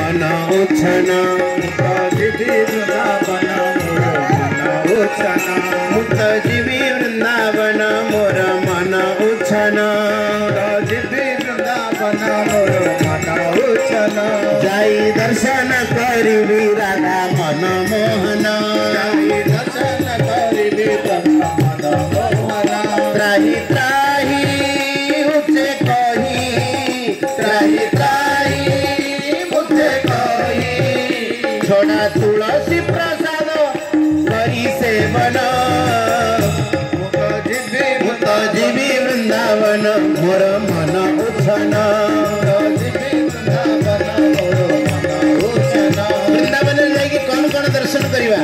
मन उछन जीवी वृंदावन मोर मन उछन मुक्त जीवी वृंदावन मोर मन उछन जीवी वृंदावन मोर मन उछन जाई दर्शन करिबी राधा मन मोहन जाई दर्शन करिबी राधा मन मोहन त्राहि त्राहि मुझे कही त्राहि त्राहि मुझे कही छोड़ा तुलसी प्रसाद करी सेवन मुक्त जीवी वृंदावन मोर मन उछन वृंदावन जाइए कौन कौन दर्शन करवा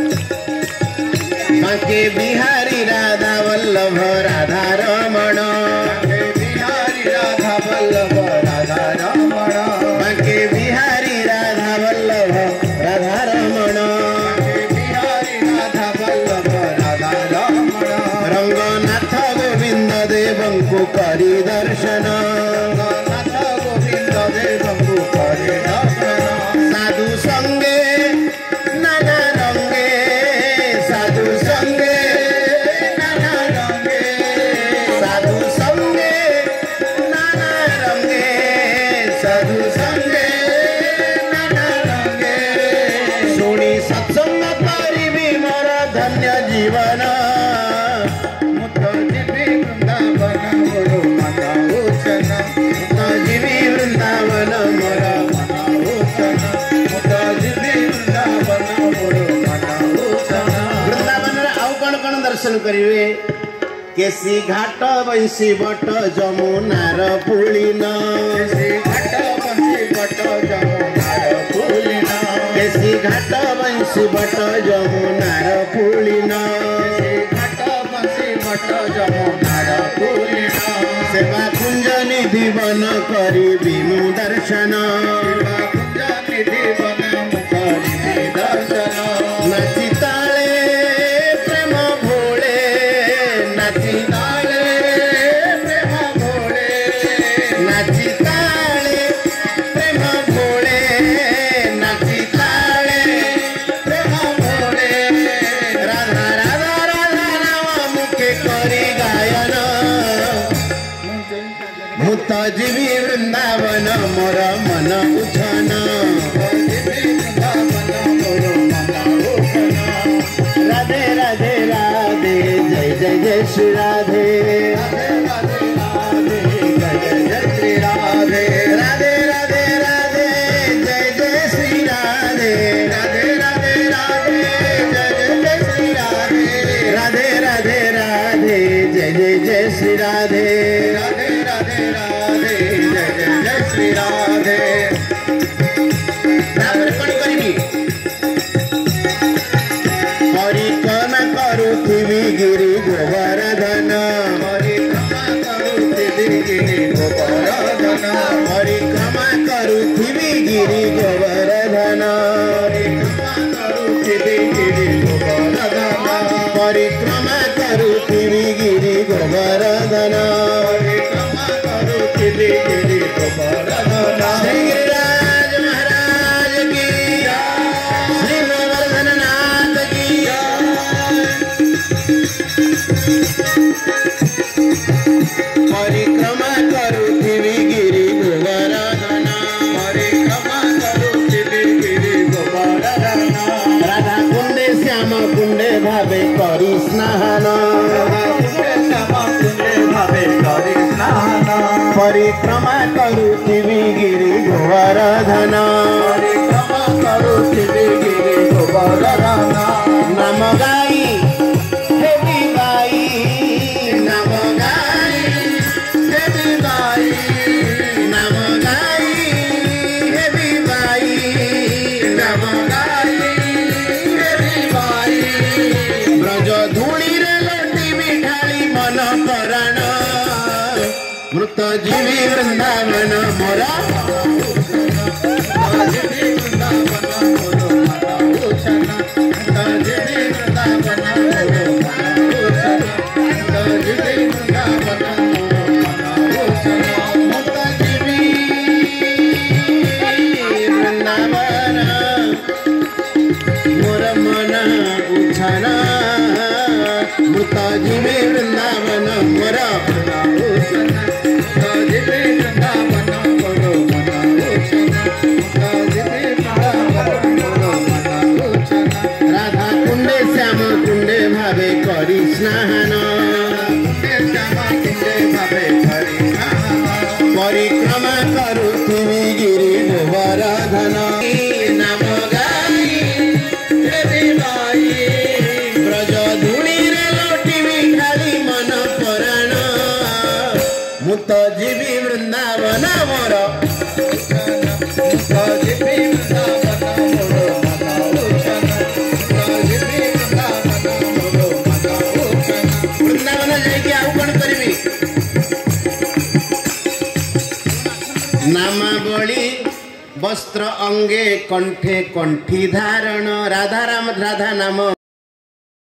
बांके बिहारी राधा वल्लभ राधा रमण बिहारी राधा वल्लभ राधा रमण बांके बिहारी राधा वल्लभ राधा रमण बिहारी राधा वल्लभ राधा रमण रंगनाथ गोविंद देवंकु करी दर्शन नाथ गोविंद देवंकु करी दर्शन साधु संगे नाना रंगे साधु संगे नाना रंगे साधु संगे नाना रंगे साधु संगे नाना रंगे सुनी सत्संग करिबी मोर धन्य जीवन मुक्त जीवी वृंदावन मोर मन उछन मुक्त जीवी वृंदावन मोर मन उछन मुक्त जीवी वृंदावन मोर मन उछन वृंदावन आउ कौन कौन दर्शन करिवे केसी घाट बंशी बट जमुनार पुलिन श्री घाट बंशी बट जमुनार पुलिन केसी घाट बंशी बट जमुनार पुलिन श्री घाट बंशी बट जमुनार पुलिन सेवा कुंज निधि वन करी विमु दर्शन कुंज निधि वन मुखरी दर्शन नाची ताळे प्रेम भोळे नाची ताळे प्रेम भोळे नाची ताळे प्रेम भोळे नाची ताळे प्रेम भोळे राधा राधा राधा नाम मुखे करी गायन मुक्त जीवी वृंदावन मोर मन उछन राधे राधे राधे जय जय जय श्री राधे राधे राधे राधे जय जय श्री राधे राधे राधे राधे जय जय श्री राधे राधे राधे राधे जय जय श्री राधे राधे राधे राधे जय जय श्री राधे तापर कौन करिबी परिक्रमा करुथिबी गिरि गोवर्धन परिक्रमा करुथिबी गिरि गोवर्धन परिक्रमा करुथिबी गिरि गोवर्धन परिक्रमा करुथिबी गिरि गोवर्धन परिक्रमा करुथिबी गिरि गोवर्धन परिक्रमा करुथिबी गिरि गोवर्धन श्री गिरिराज महाराज की श्री गोवर्धन नाथ की परिक्रमा करुथिबी गिरि गोवर्धन परिक्रमा करुथिबी गिरि गोवर्धन राधा कुंडे श्याम कुंडे भावे करी स्नान परिक्रमा करुथिबी गिरि गोवर्धन नाम गाई हेबी गाई नाम गाई हेबी गाई नाम गाई हेबी गाई नाम गाई हेबी गाई ब्रज धूली रे लटी बिठाली मन कराण मृत जीवी वृंदावन मोरा उछन मृत जीवे वृंदावन मोर मन उछन मृत जीवे वृंदावन मोर मन उछन मृत जीवे वृंदावन मोर मन उछन राधा कुंडे श्याम कुंडे भावे करी स्नान परिक्रमा करुथिबि गिरि गोवर्धन नाम गाई ब्रज धूଳି रे लोटिबि खाली मन पराण मुत जीवी वृंदावन मोर वृंदावन जाइए आउ कौन करी नामावली वस्त्र अंगे कंठे कंठी धारण राधा राम राधा नाम